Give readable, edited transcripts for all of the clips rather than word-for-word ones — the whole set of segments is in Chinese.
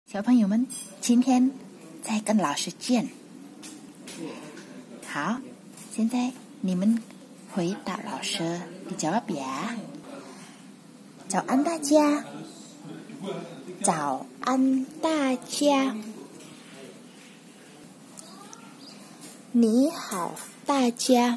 小朋友们，今天再跟老师见。好，现在你们回答老师，dijawab ya。早安大家，早安大家，你好大家。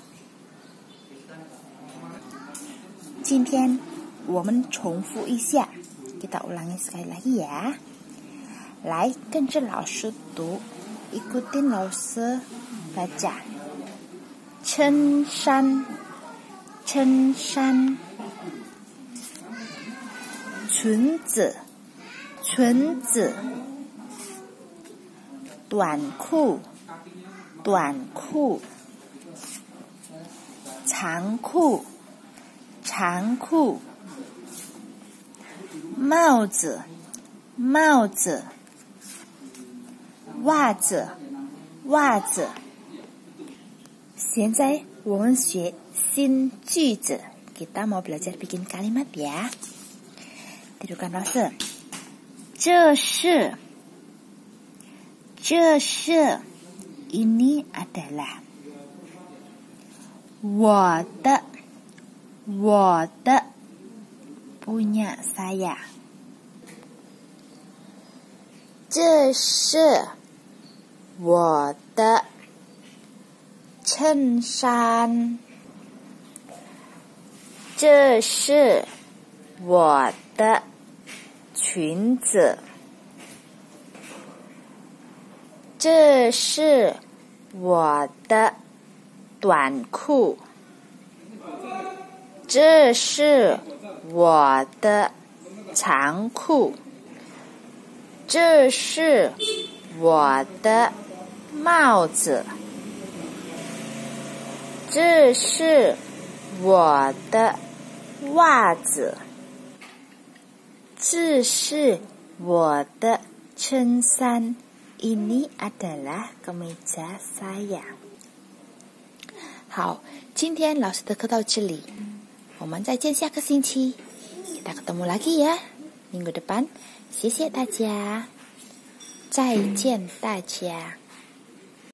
今天我们重复一下，kita ulangi sekali lagi ya。来，跟着老师读 ，ikutin 老师baca。衬衫，衬衫。裙子，裙子。短裤，短裤。长裤，长裤。帽子，帽子。袜子，袜子。现在我们学新句子。Kita mau belajar bikin kalimat ya. Tidukan老师。这是，这是 ini adalah 我的，我的 punya saya。这是我的衬衫，这是我的裙子，这是我的短裤，这是我的长裤，这是我的帽子，这是我的袜子，这是我的衬衫。Ini adalah kemeja saya。好，今天老师的课到这里，我们再见下个星期。Kita ketemu lagi ya minggu depan。谢谢大家，再见大家。